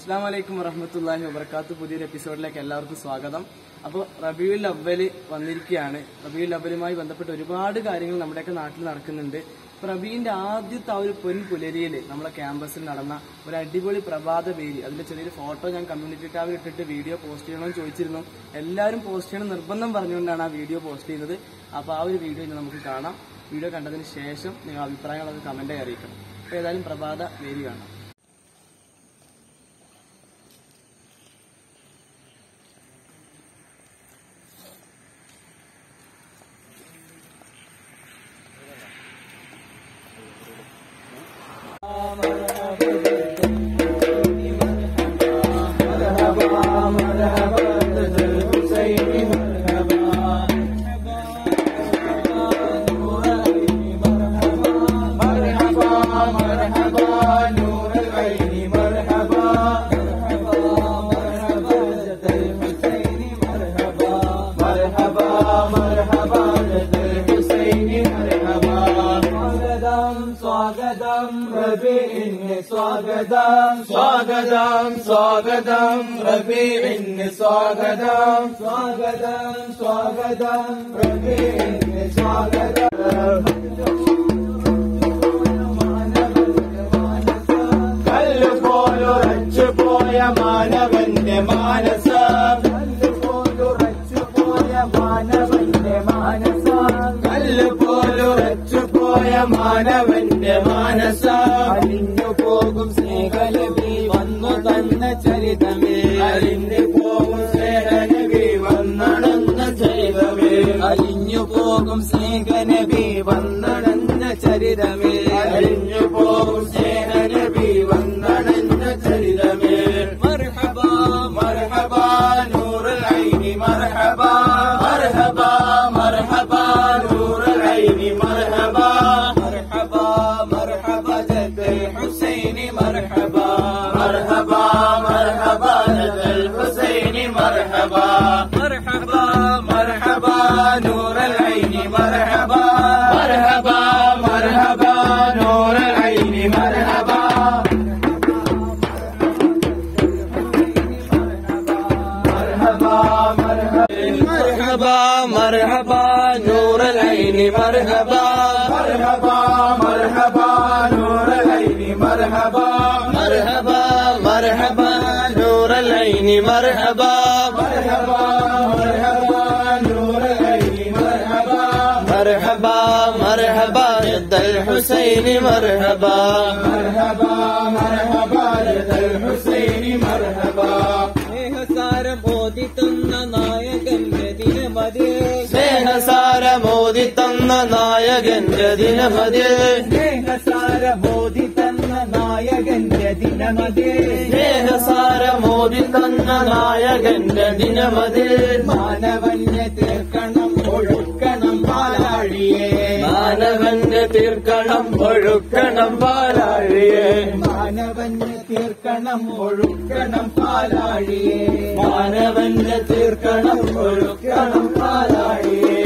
അസ്സലാമലൈക്കും വറഹ്മത്തുള്ളാഹി വബറകാതുഹു. പുതിയൊരു എപ്പിസോഡിലേക്ക് എല്ലാവർക്കും സ്വാഗതം. അപ്പോൾ റബീഉൽ അവ്വൽ വന്നിരിക്കുകയാണ്. റബീഉൽ അവ്വലുമായി ബന്ധപ്പെട്ട് ഒരുപാട് കാര്യങ്ങൾ നമ്മുടെയൊക്കെ നാട്ടിൽ നടക്കുന്നുണ്ട്. റബീന്റെ ആദ്യത്തെ ആ ഒരു പൊൻപുലരിയിൽ നമ്മളെ ക്യാമ്പസിൽ നടന്ന ഒരു അടിപൊളി പ്രഭാത വേദി, അതിന്റെ ചെറിയൊരു ഫോട്ടോ ഞാൻ കമ്മ്യൂണിറ്റി ടാബിൽ ഇട്ടിട്ട് വീഡിയോ പോസ്റ്റ് ചെയ്യണമെന്ന് ചോദിച്ചിരുന്നു. എല്ലാവരും പോസ്റ്റ് ചെയ്യണം നിർബന്ധം പറഞ്ഞുകൊണ്ടാണ് ആ വീഡിയോ പോസ്റ്റ് ചെയ്യുന്നത്. അപ്പോൾ ആ ഒരു വീഡിയോ ഇന്ന് നമുക്ക് കാണാം. വീഡിയോ കണ്ടതിന് ശേഷം നിങ്ങൾ അഭിപ്രായങ്ങളൊക്കെ കമന്റായി അറിയിക്കണം. അപ്പോൾ ഏതായാലും പ്രഭാത വേദി കാണാം. സ്വാഗതം റബീഇന് സ്വാഗതം സ്വാഗതം സ്വാഗതം റബീഇന് സ്വാഗതം സ്വാഗതം സ്വാഗതം റബീഇന് സ്വാഗതം കല്ലുപോലുറച്ചു പോയ മാനവന്റെ മാനസം കല്ലുപോലുറച്ചു പോയ മാനവന്റെ മാനസം കല്ലുപോലുറച്ചു പോയ മാനവന്റെ മാനസ അലിഞ്ഞു പോകും സ്നേഹനബി വന്നു തന്ന ചരിതമേ അലിഞ്ഞു പോകും സ്നേഹനബി വന്നടന്ന ചരിതമേ അലിഞ്ഞു പോകും സ്നേഹനബി വന്നടന്ന ചരിതമേ അലിഞ്ഞു പോകും സ്നേഹനബി വന്നടന്ന ചരിതമേ മർഹബാ മർഹബാ നൂറുൽ ഐനി മർഹബാ മർഹബാ മർഹബാ നൂറുൽ ഐനി മർഹബാ مرحبا مرحبا لدى الحسين مرحبا مرحبا مرحبا نور العين مرحبا مرحبا مرحبا نور العين مرحبا مرحبا مرحبا مرحبا نور العين مرحبا مرحبا مرحبا نور العين مرحبا مرحبا مرحبا نور العين مرحبا مرحبا مرحبا نور العين مرحبا مرحبا مرحبا يد الحسين مرحبا مرحبا مرحبا يد الحسين مرحبا സ്നേഹസാരമോദി തന്ന നായകന്റെ ദിനമതി സ്നേഹസാരമോദി തന്ന നായകന്റെ ദിനമതി സ്നേഹസാരമോദി തന്ന നായകന്റെ ദിനമതി സ്നേഹസാരമോദി തന്ന നായകന്റെ ദിനമതി മാനവന്റെ തീർക്കണം ഒഴുക്കണം പാലാഴിയെ മാനവന്റെ തീർക്കണം ഒഴുക്കണം പാലാഴിയെ മാനവന്റെ തീർക്കണം ഒഴുക്കണം പാലാഴിയെ മാനവന്റെ തീർക്കണം ഒഴുക്കണം പാലാഴിയെ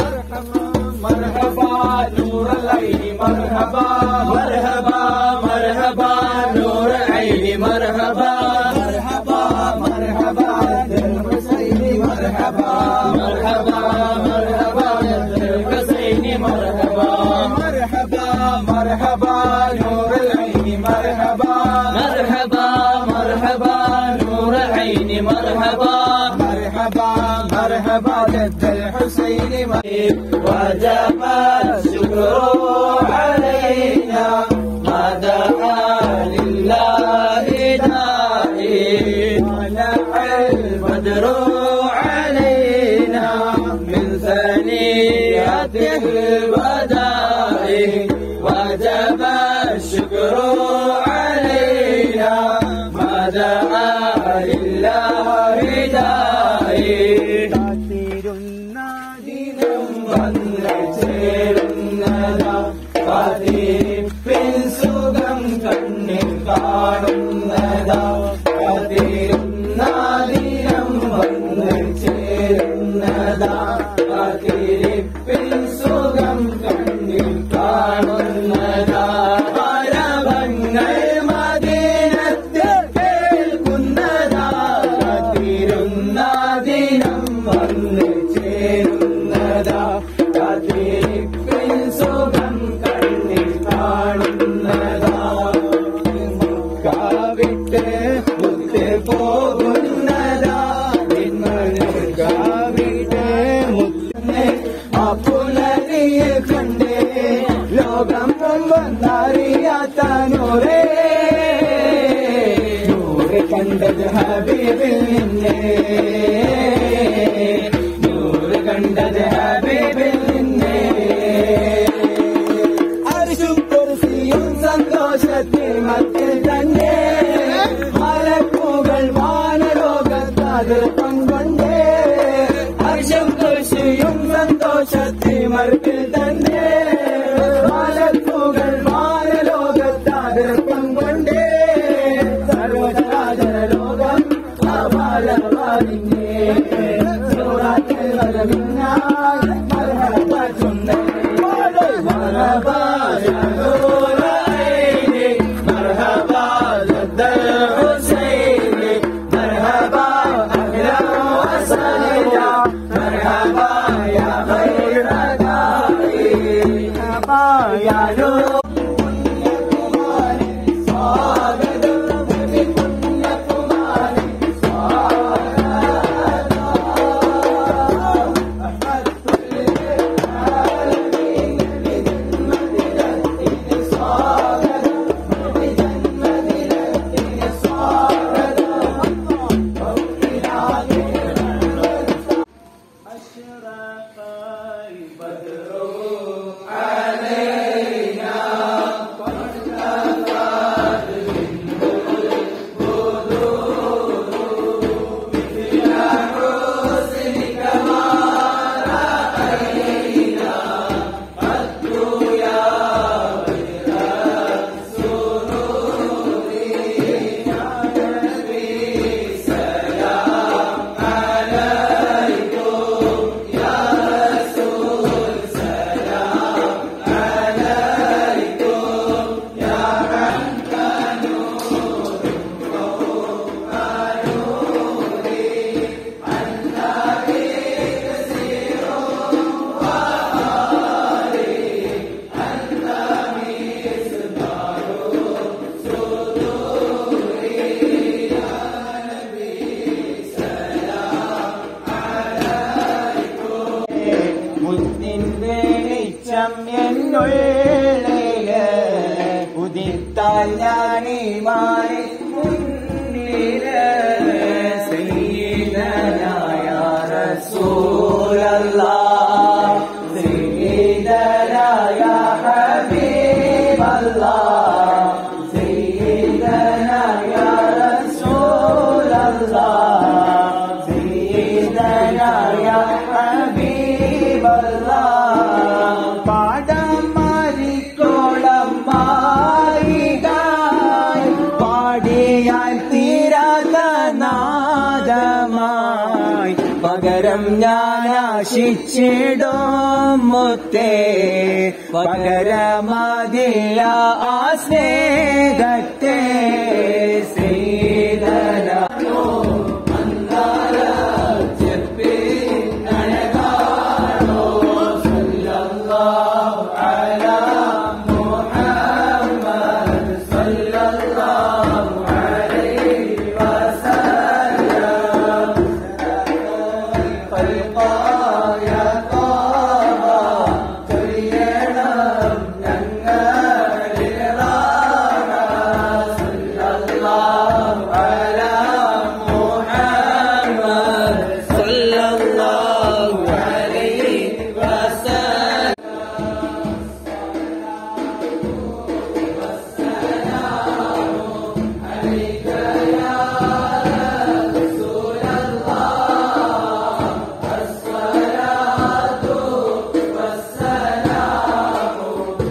മർഹബാ നൂറുൽ ഐനി മർഹബാ മർഹബാ മർഹബാ നൂറുൽ ഐനി മർഹബാ മർഹബാ മർഹബാ ദിൽ ഹുസൈനി മർഹബാ മർഹബാ മർഹബാ ദിൽ ഹുസൈനി മർഹബാ മർഹബാ മർഹബാ നൂറുൽ ഐനി മർഹബാ മർഹബാ മർഹബാ നൂറുൽ ഐനി മർഹബാ مرحبا مرحبا جد الحسين وجب الشكر علينا ما دعا لله داعي ونفع البدر علينا من ثنيات الوداع وجب الشكر علينا ما دعا لله داعي കാത്തിരുന്ന ദിനം വന്നു ചേരുന്നതാ കാത്തിരിപ്പിൻ സുഖം കണ്ണിൽ കാണുന്നതാ കാത്തിരുന്ന ദിനം വന്നു ചേരുന്നതാ കാത്തിരിപ്പിൻ സുഖം കണ്ണിൽ കാണുന്നതാ മരവങ്ങൾ മദീനത്തിൽ കേൾക്കുന്ന വിട്ട് മുത്ത് പോകുന്നതാ വിട്ട് മുത്തിന് ആ പുലരിയെ കണ്ടേ ലോകം മുമ്പൊന്നറിയാത്ത നൂറേ നൂറ് കണ്ടത് ഹബീബിൽ നിന്നേ നൂറ് കണ്ടത് ഹബീബിൽ നിന്നേ അർശും കുർസിയും സന്തോഷത്തിൽ മത്തിൽ തന്നെ മലക്കുകൾ വാനലോകത്താതിർ പങ്കൊണ്ടേ അർശും കുർസിയും സന്തോഷത്തിൽ മത്തിൽ തന്നെ മലക്കുകൾ വാനലോകത്താതിർ പങ്കൊണ്ടേ സർവചരാചര ലോകം ആവാലവാദിഞ്ഞേ സൂറാത്തിൽ വരവിനാൽ മർഹബ ചൊന്നേ മർഹബ യാ നൂറൈനി മർഹബ ലദ്ദൽ ഹുസൈനി മർഹബ അഹ്ലാ വസഹ്ല മർഹബ യാ ഖൈറ ദാഇ മർഹബ യാ നൂർ ഉദിത്താൽ ഞാനീമാരി മുന്നില് സയ്യിദനായ റസൂലല്ലാഹ് സയ്യിദനായ ഹബീബല്ലാഹ് സയ്യിദനായ റസൂലല്ലാഹ് സയ്യിദനായ ഹബീബല്ലാഹ് പകരം ഞാനാശിച്ചിടും മുത്തേ പകരമതില്ല ആ സ്നേഹത്തെ സീതനോ മന്ദാര ചെപ്പിനഴകാണോ സല്ലല്ലാഹു അലാ മുഹമ്മദ് സല്ലല്ലാഹു അലൈഹി വസല്ലം ഫൽഖായ ഖാബ കയ്യണം ഞങ്ങളിൽ റാണ സല്ലല്ലാഹു അലാ മുഹമ്മദ് സല്ലല്ലാഹു അലൈഹി വസല്ലം അലൈക യാ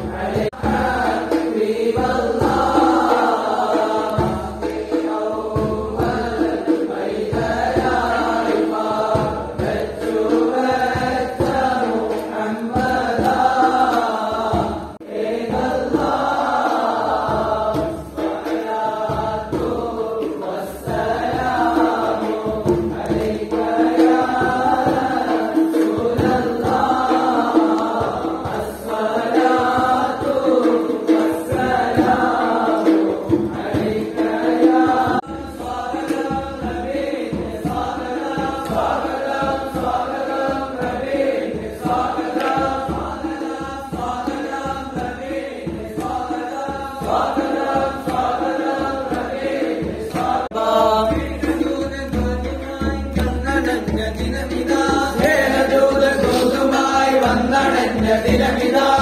റസൂലല്ലാഹ് ദിനമിതാ